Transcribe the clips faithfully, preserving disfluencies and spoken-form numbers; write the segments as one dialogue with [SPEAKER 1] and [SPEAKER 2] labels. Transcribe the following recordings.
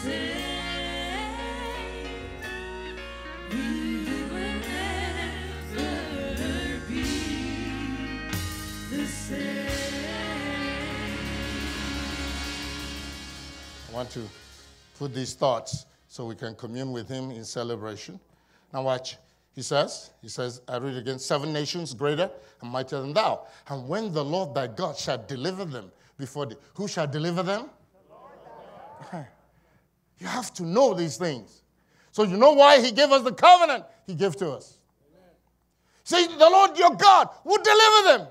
[SPEAKER 1] I want to put these thoughts so we can commune with him in celebration. Now watch. He says, he says, I read again, seven nations greater and mightier than thou. And when the Lord thy God shall deliver them before thee. Who shall deliver them? The Lord thy God. You have to know these things. So you know why he gave us the covenant he gave to us. Amen. See, the Lord your God will deliver them.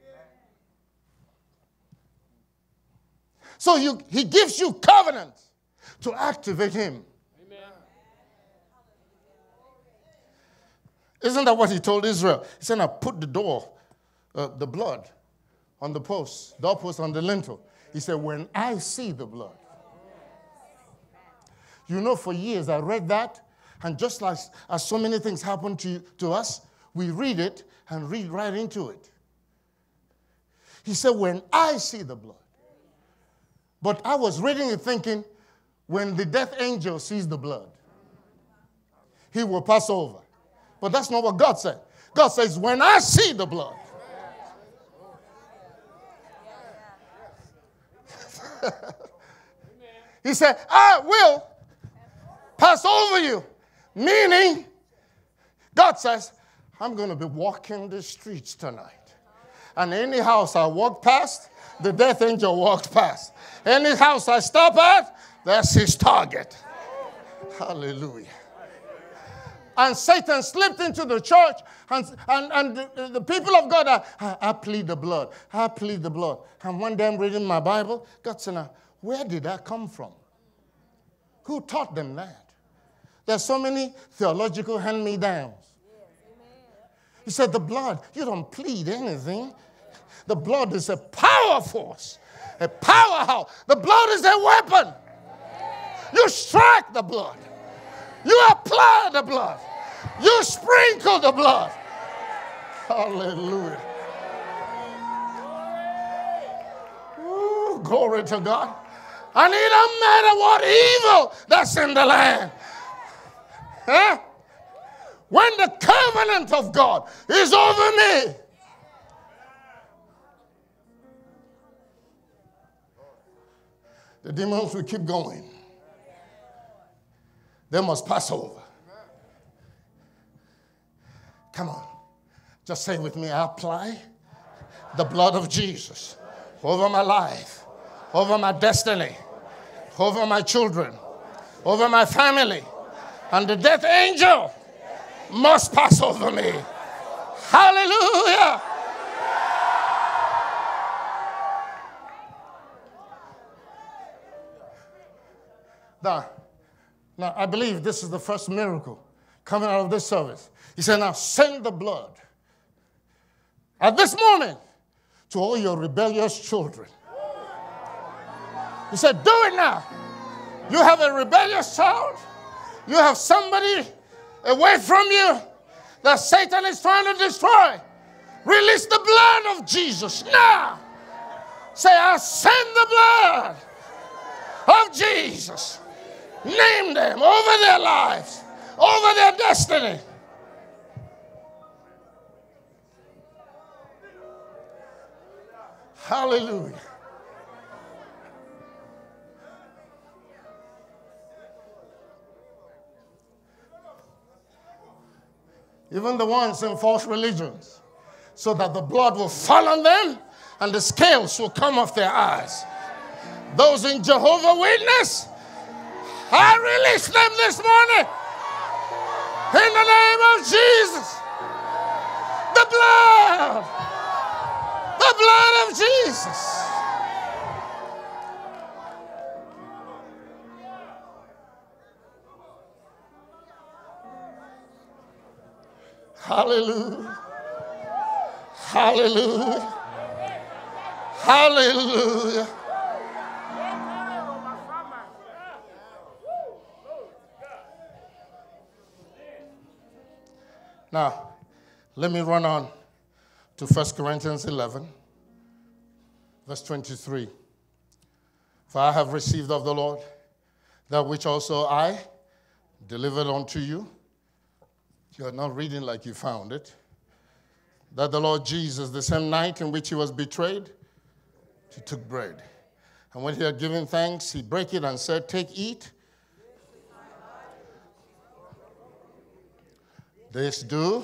[SPEAKER 1] So you, he gives you covenant to activate him. Amen. Isn't that what he told Israel? He said, now put the door, uh, the blood on the post, doorpost on the lintel. He said, when I see the blood. You know, for years I read that, and just like as so many things happen to, to us, we read it and read right into it. He said, when I see the blood. But I was reading it thinking, when the death angel sees the blood, he will pass over. But that's not what God said. God says, when I see the blood. He said, I will pass over you. Meaning, God says, I'm going to be walking the streets tonight. And any house I walk past, the death angel walked past. Any house I stop at, that's his target. Hallelujah. And Satan slipped into the church, and, and, and the, the people of God, are, I, I plead the blood. I plead the blood. And one day I'm reading my Bible, God said, now, where did that come from? Who taught them that? There's so many theological hand-me-downs. He said, the blood, you don't plead anything. The blood is a power force, a powerhouse. The blood is a weapon. You strike the blood. You apply the blood. You sprinkle the blood. Hallelujah. Ooh, glory to God. And it don't matter what evil that's in the land. Huh? When the covenant of God is over me, the demons will keep going. They must pass over. Come on. Just say with me, I apply the blood of Jesus over my life, over my destiny, over my children, over my family. And the death angel must pass over me. Hallelujah. Now, now, I believe this is the first miracle coming out of this service. He said, now send the blood at this moment to all your rebellious children. He said, do it now. You have a rebellious child. You have somebody away from you that Satan is trying to destroy. Release the blood of Jesus now. Say, I send the blood of Jesus. Name them over their lives, over their destiny. Hallelujah. Even the ones in false religions, so that the blood will fall on them and the scales will come off their eyes. Those in Jehovah's Witness, I release them this morning in the name of Jesus. The blood, the blood of Jesus. Hallelujah. Hallelujah. Hallelujah. Now, let me run on to First Corinthians eleven, verse twenty-three. For I have received of the Lord That which also I delivered unto you. You are not reading like you found it. That the Lord Jesus, the same night in which he was betrayed, he took bread. And when he had given thanks, he brake it and said, take, eat. This do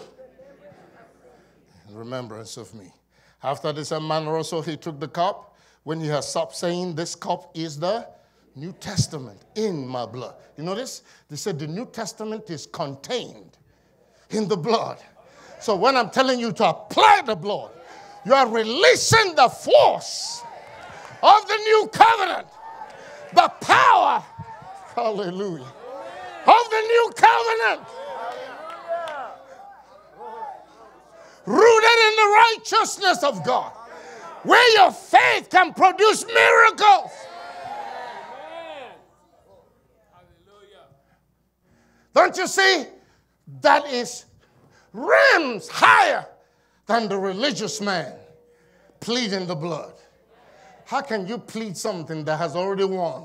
[SPEAKER 1] in remembrance of me. After this manner also he took the cup, when he had stopped, saying, this cup is the New Testament in my blood. You notice? They said the New Testament is contained in the blood. So when I'm telling you to apply the blood, you are releasing the force of the new covenant. The power, hallelujah, of the new covenant. Rooted in the righteousness of God, where your faith can produce miracles. Don't you see? That is realms higher than the religious man pleading the blood. How can you plead something that has already won?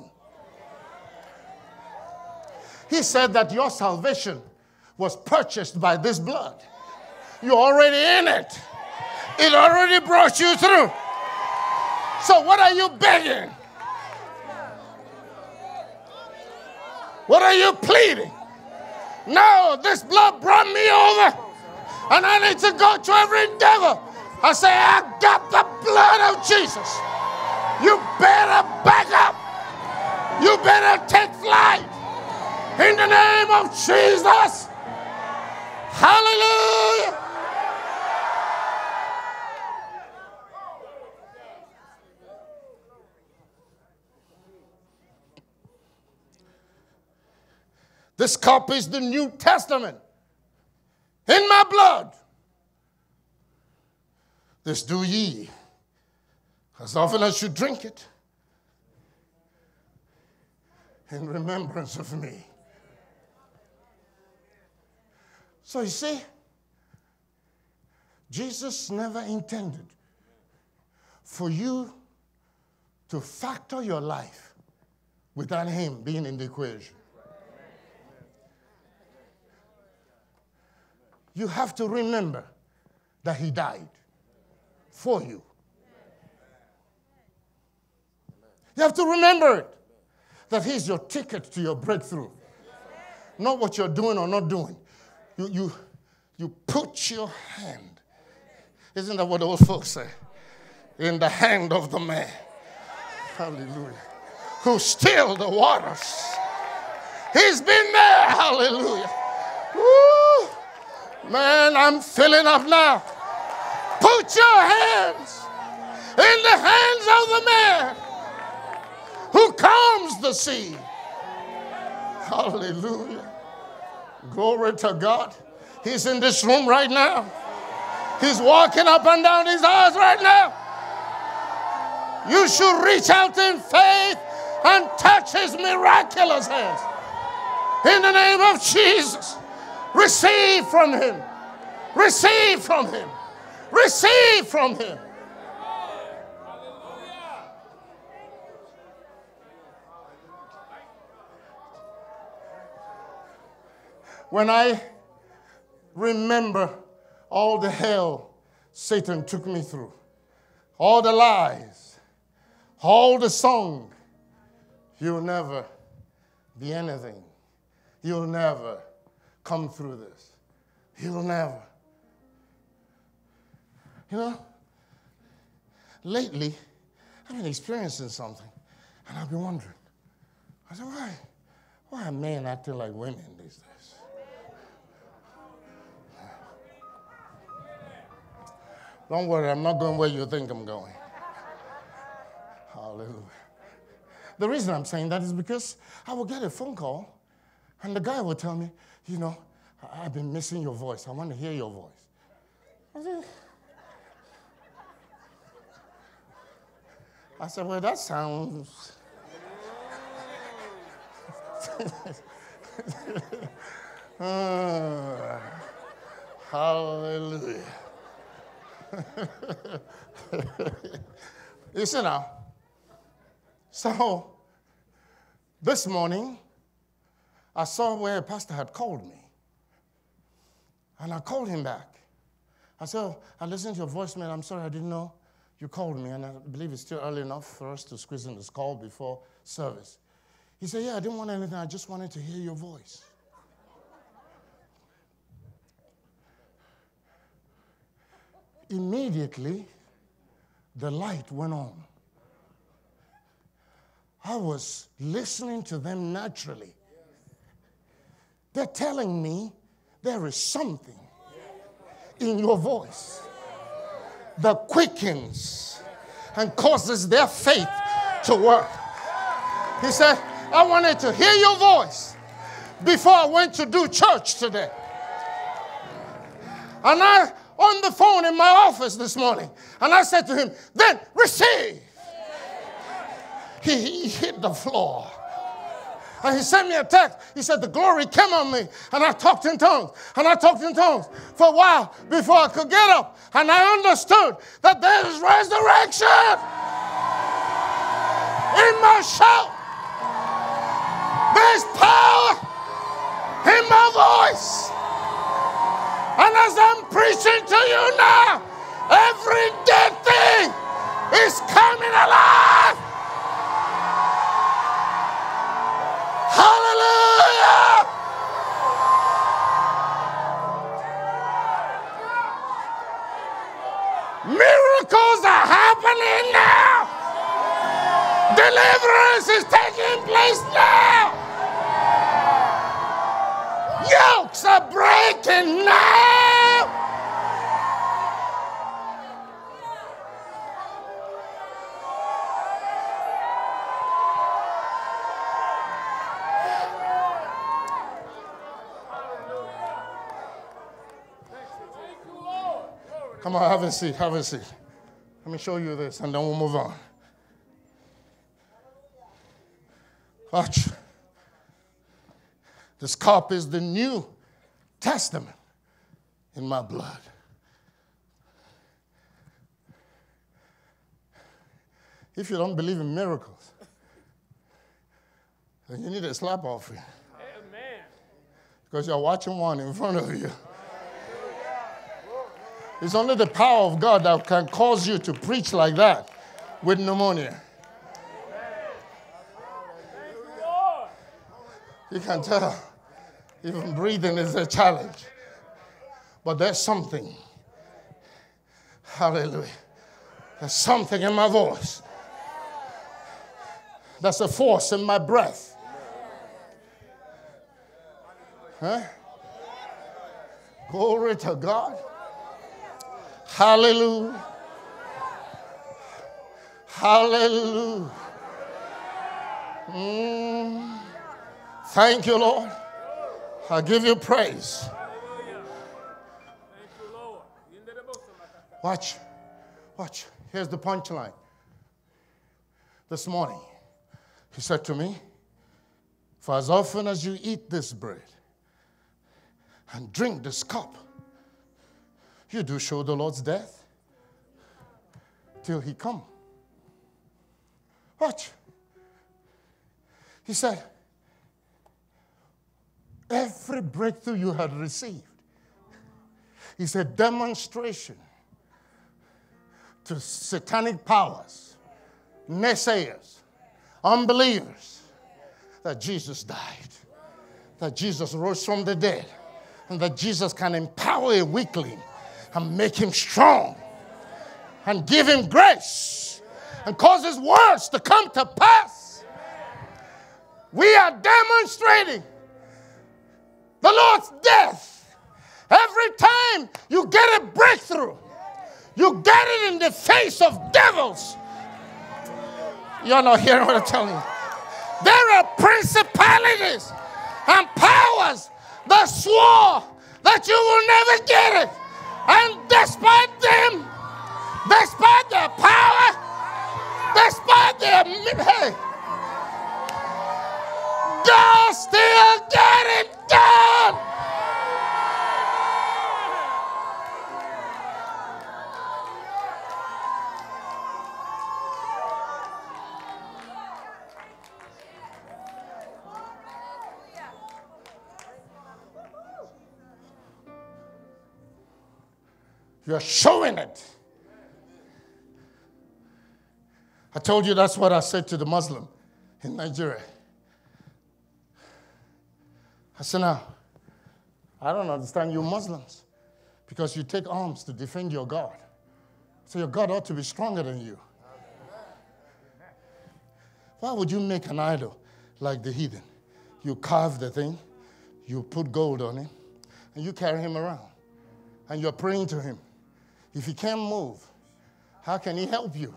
[SPEAKER 1] He said that your salvation was purchased by this blood. You're already in it. It already brought you through. So what are you begging? What are you pleading? No, this blood brought me over. And I need to go to every devil. I say, I got the blood of Jesus. You better back up. You better take flight. In the name of Jesus. Hallelujah. This cup is the New Testament in my blood. This do ye as often as you drink it in remembrance of me. So you see, Jesus never intended for you to factor your life without him being in the equation. You have to remember that he died for you. You have to remember it, that he's your ticket to your breakthrough. Not what you're doing or not doing. You, you, you put your hand, isn't that what the old folks say? In the hand of the man, hallelujah, who stilled the waters. He's been there, hallelujah. Woo. Man, I'm filling up now. Put your hands in the hands of the man who calms the sea. Hallelujah. Glory to God. He's in this room right now. He's walking up and down these aisles right now. You should reach out in faith and touch his miraculous hands. In the name of Jesus. Receive from him. Receive from him. Receive from him. When I remember all the hell Satan took me through, all the lies, all the song, you'll never be anything. You'll never come through this. You'll never. You know, lately, I've been experiencing something, and I've been wondering. I said, why, why are men acting like women these days? Don't worry, I'm not going where you think I'm going. Hallelujah. The reason I'm saying that is because I will get a phone call, and the guy will tell me, you know, I've been missing your voice. I want to hear your voice. I said, I said well, that sounds... uh, hallelujah. You see now, so this morning I saw where a pastor had called me. And I called him back. I said, oh, I listened to your voicemail. I'm sorry, I didn't know you called me. And I believe it's still early enough for us to squeeze in this call before service. He said, yeah, I didn't want anything. I just wanted to hear your voice. Immediately, the light went on. I was listening to them naturally. They're telling me there is something in your voice that quickens and causes their faith to work. He said, I wanted to hear your voice before I went to do church today. And I, on the phone in my office this morning, and I said to him, then receive. He, he hit the floor. And he sent me a text. He said, the glory came on me. And I talked in tongues. And I talked in tongues for a while before I could get up. And I understood that there is resurrection in my shout. There's power in my voice. And as I'm preaching to you now, every dead thing is coming alive. Hallelujah! Miracles are happening now. Deliverance is taking place now. Yokes are breaking now. Come on, have a seat, have a seat. Let me show you this, and then we'll move on. Watch. This cup is the New Testament in my blood. If you don't believe in miracles, then you need a slap offering. Amen. Because you're watching one in front of you. It's only the power of God that can cause you to preach like that with pneumonia. You can tell even breathing is a challenge. But there's something. Hallelujah. There's something in my voice. That's a force in my breath. Huh? Glory to God. Hallelujah. Hallelujah. Mm. Thank you, Lord. I give you praise. Watch. Watch. Here's the punchline. This morning, he said to me, for as often as you eat this bread and drink this cup, you do show the Lord's death till he come. Watch. He said, every breakthrough you had received is a demonstration to satanic powers, naysayers, unbelievers, that Jesus died, that Jesus rose from the dead, and that Jesus can empower a weakling and make him strong and give him grace and cause his words to come to pass. We are demonstrating the Lord's death. Every time you get a breakthrough, you get it in the face of devils. You're not hearing what I'm telling you. There are principalities and powers that swore that you will never get it. And despite them, despite their power, despite their, hey, God still get it done. You're showing it. I told you that's what I said to the Muslim in Nigeria. I said, now, I don't understand you Muslims because you take arms to defend your God. So your God ought to be stronger than you. Why would you make an idol like the heathen? You carve the thing, you put gold on it, and you carry him around. And you're praying to him. If he can't move, how can he help you?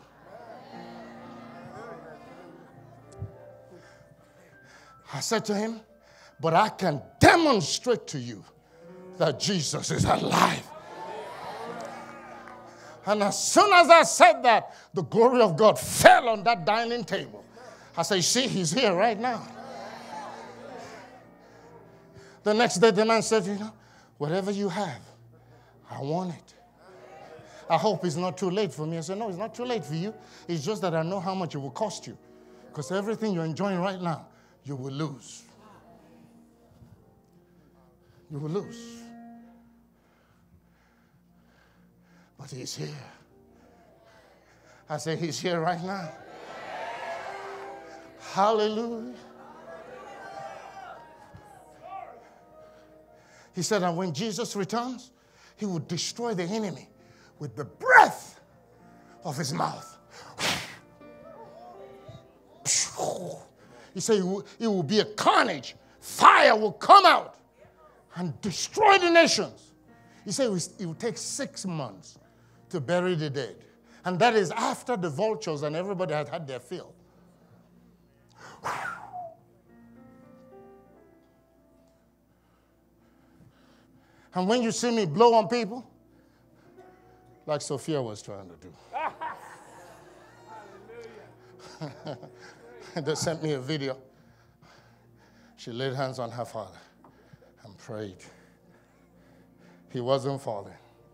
[SPEAKER 1] I said to him, but I can demonstrate to you that Jesus is alive. And as soon as I said that, the glory of God fell on that dining table. I said, see, he's here right now. The next day, the man said, you know, whatever you have, I want it. I hope it's not too late for me. I said, no, it's not too late for you. It's just that I know how much it will cost you. Because everything you're enjoying right now, you will lose. You will lose. But he's here. I say he's here right now. Hallelujah. He said that when Jesus returns, he will destroy the enemy with the breath of his mouth. He said it will, it will be a carnage. Fire will come out and destroy the nations. He said it will, it will take six months to bury the dead. And that is after the vultures and everybody had had their fill. And when you see me blow on people, like Sophia was trying to do. They sent me a video. She laid hands on her father and prayed. He wasn't falling.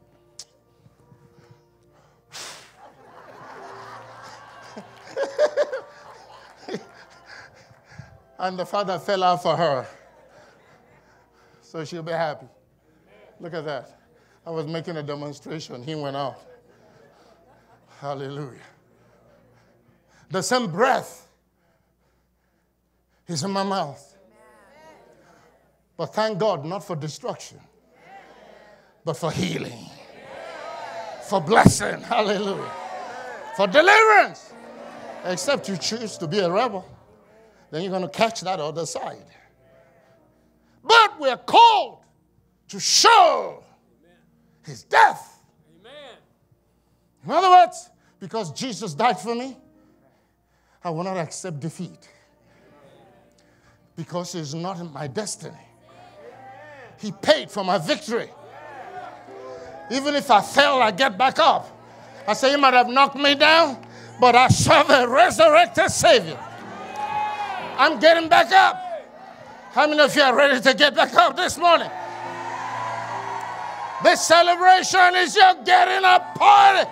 [SPEAKER 1] And the father fell out for her. So she'll be happy. Look at that. I was making a demonstration. He went out. Hallelujah. The same breath is in my mouth. But thank God, not for destruction, but for healing, for blessing. Hallelujah. For deliverance. Except you choose to be a rebel. Then you're going to catch that other side. But we're called to show his death. Amen. In other words, because Jesus died for me, I will not accept defeat. Because it's not my destiny. He paid for my victory. Even if I fell, I get back up. I say, he might have knocked me down, but I serve a resurrected Savior. I'm getting back up. How many of you are ready to get back up this morning? This celebration is your getting up party.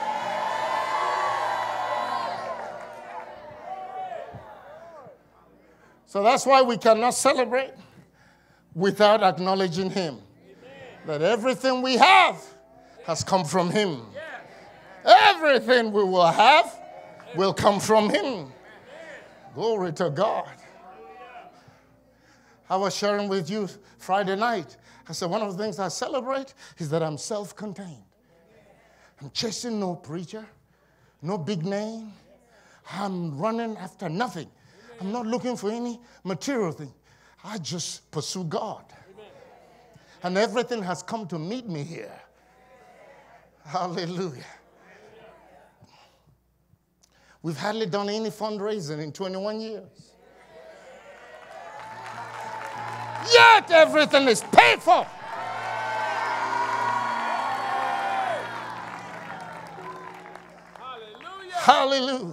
[SPEAKER 1] So that's why we cannot celebrate without acknowledging him. That everything we have has come from him. Everything we will have will come from him. Glory to God. I was sharing with you Friday night. I said one of the things I celebrate is that I'm self-contained. I'm chasing no preacher, no big name. I'm running after nothing. I'm not looking for any material thing. I just pursue God. And everything has come to meet me here. Hallelujah. We've hardly done any fundraising in twenty-one years. Yet everything is paid for. Hallelujah. Hallelujah.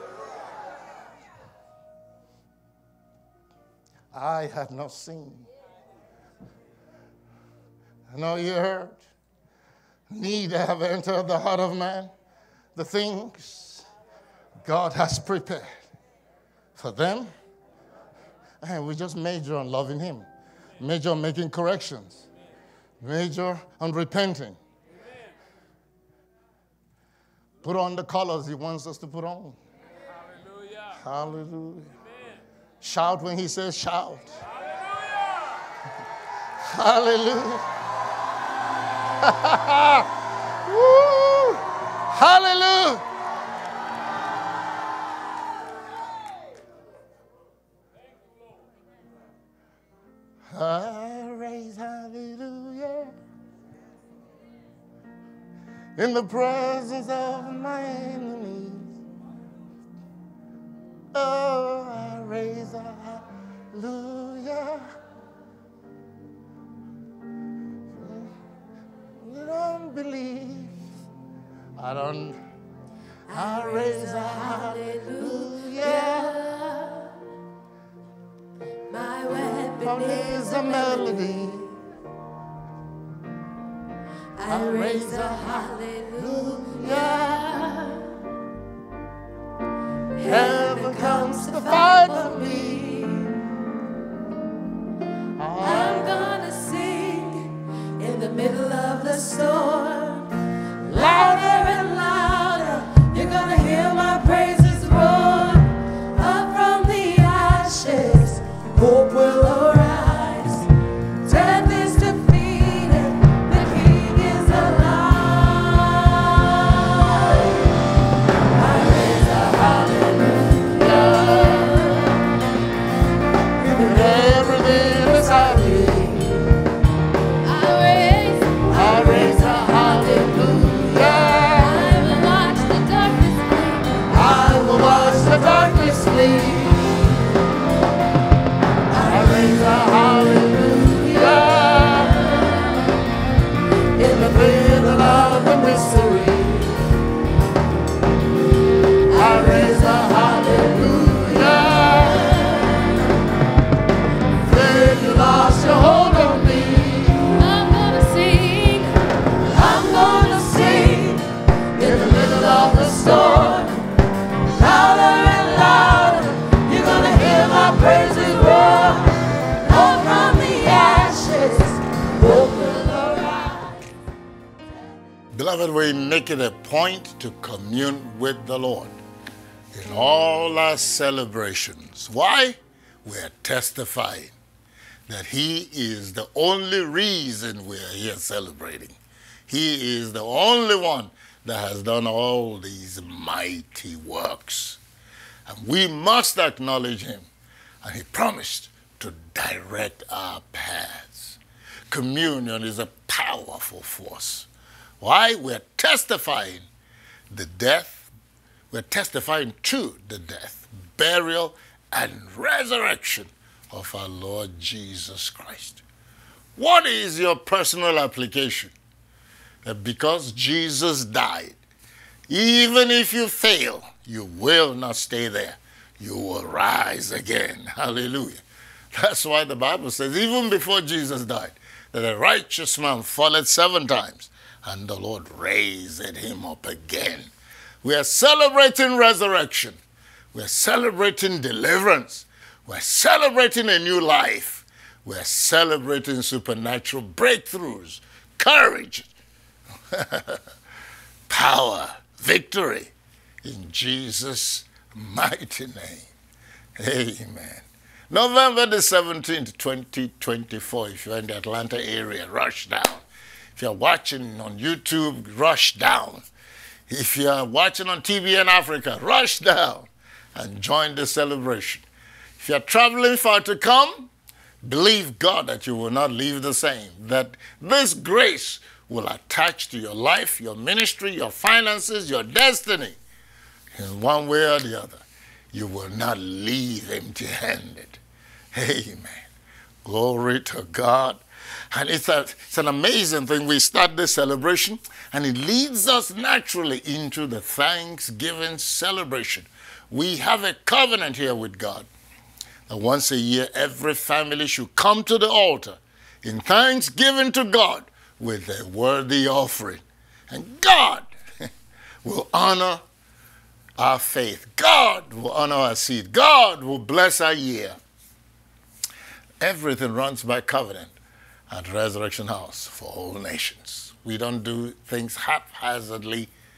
[SPEAKER 1] I had not seen, no ear heard, neither have entered the heart of man the things God has prepared for them. And we just major on loving him, major on making corrections, major on repenting. Put on the colors he wants us to put on.
[SPEAKER 2] Hallelujah.
[SPEAKER 1] Hallelujah.
[SPEAKER 2] Amen.
[SPEAKER 1] Shout when he says shout. Hallelujah. Woo. Hallelujah. I raise hallelujah in the presence of my enemies. Oh, I raise a hallelujah. You don't believe. I don't. I raise a hallelujah.
[SPEAKER 3] My weapon
[SPEAKER 1] Is a melody.
[SPEAKER 3] I raise a hallelujah.
[SPEAKER 1] Heaven comes to fight for me.
[SPEAKER 3] I'm gonna sing in the middle of the storm. Louder and louder, you're gonna hear my praises roar. Up from the ashes, hope will arise. Death is defeated, the King is alive. I raise a hallelujah.
[SPEAKER 1] Everything inside me.
[SPEAKER 3] I raise,
[SPEAKER 1] I raise a hallelujah.
[SPEAKER 3] I will watch the darkness flee.
[SPEAKER 1] I will watch the darkness flee. I raise a hallelujah in the middle of the mystery. I raise a hallelujah. Then you lost your hold on me.
[SPEAKER 3] I'm gonna sing, I'm gonna sing
[SPEAKER 1] In the middle of the storm,
[SPEAKER 3] louder and louder. You're gonna hear my praises roar. Up from the ashes, hope will arise.
[SPEAKER 1] beloved, we make it a point to commune with the Lord in all our celebrations. Why? We are testifying that He is the only reason we are here celebrating. He is the only one that has done all these mighty works. And we must acknowledge Him. And He promised to direct our paths. Communion is a powerful force. Why? We're testifying the death, we're testifying to the death, burial, and resurrection of our Lord Jesus Christ. What is your personal application? That because Jesus died, even if you fail, you will not stay there. You will rise again. Hallelujah. That's why the Bible says, even before Jesus died, that a righteous man falleth seven times, and the Lord raised him up again. We are celebrating resurrection. We are celebrating deliverance. We are celebrating a new life. We are celebrating supernatural breakthroughs, courage, power, victory, in Jesus' mighty name. Amen. November the seventeenth, twenty twenty-four, if you're in the Atlanta area, rush down. If you're watching on YouTube, rush down. If you're watching on T V in Africa, rush down and join the celebration. If you're traveling far to come, believe God that you will not leave the same, that this grace will attach to your life, your ministry, your finances, your destiny, in one way or the other. You will not leave empty-handed. Amen. Glory to God. And it's, a, it's an amazing thing. We start this celebration, and it leads us naturally into the Thanksgiving celebration. We have a covenant here with God that once a year, every family should come to the altar in thanksgiving to God with a worthy offering. And God will honor our faith. God will honor our seed. God will bless our year. Everything runs by covenant at Resurrection House for all nations. We don't do things haphazardly.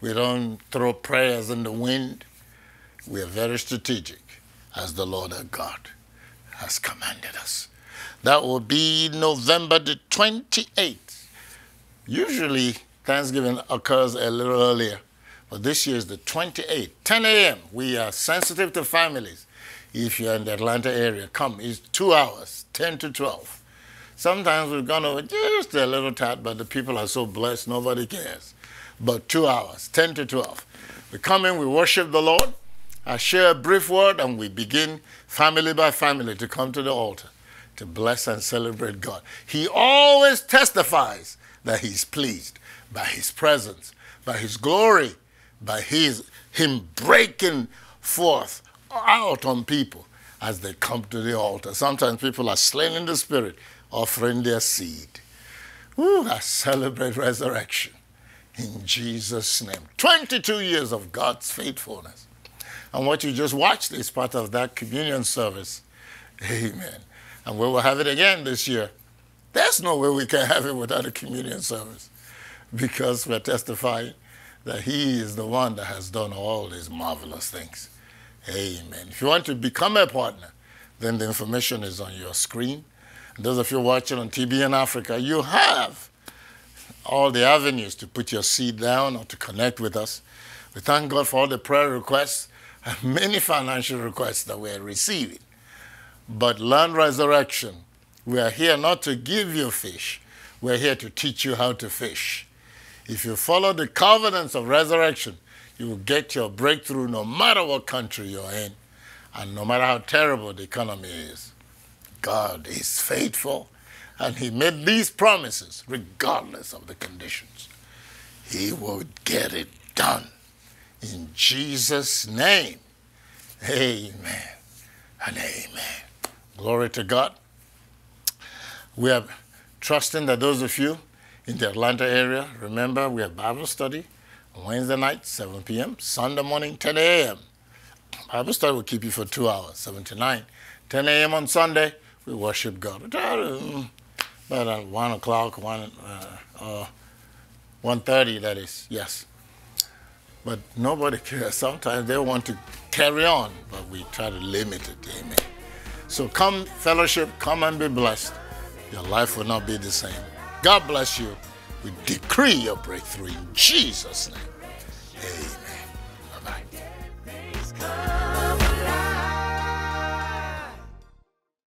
[SPEAKER 1] We don't throw prayers in the wind. We are very strategic, as the Lord our God has commanded us. That will be November the twenty-eighth. Usually, Thanksgiving occurs a little earlier, but this year is the twenty-eighth, ten a m We are sensitive to families. If you're in the Atlanta area, come. It's two hours, ten to twelve. Sometimes we've gone over just a little tad, but the people are so blessed, nobody cares. But two hours, ten to twelve. We come in, we worship the Lord. I share a brief word, and we begin family by family to come to the altar to bless and celebrate God. He always testifies that he's pleased by his presence, by his glory, by his him breaking forth out on people as they come to the altar. Sometimes people are slain in the spirit, offering their seed. Ooh, I celebrate resurrection in Jesus' name. twenty-two years of God's faithfulness. And what you just watched is part of that communion service. Amen. And we will have it again this year. There's no way we can have it without a communion service, because we're testifying that he is the one that has done all these marvelous things. Amen. If you want to become a partner, then the information is on your screen. And those of you watching on T B N Africa, you have all the avenues to put your seed down or to connect with us. We thank God for all the prayer requests and many financial requests that we're receiving. But learn resurrection. We are here not to give you fish. We're here to teach you how to fish. If you follow the covenants of resurrection, you will get your breakthrough no matter what country you're in and no matter how terrible the economy is. God is faithful, and he made these promises regardless of the conditions. He will get it done. In Jesus' name, amen and amen. Glory to God. We are trusting that those of you in the Atlanta area, remember we have Bible study on Wednesday night, seven p m Sunday morning, ten a m Bible study will keep you for two hours, seven to nine. ten a m on Sunday, we worship God. About at one o'clock, one, uh, uh, one thirty, that is, yes. But nobody cares. Sometimes they want to carry on, but we try to limit it. Amen. So come, fellowship, come and be blessed. Your life will not be the same. God bless you. We decree your breakthrough in Jesus' name. Amen.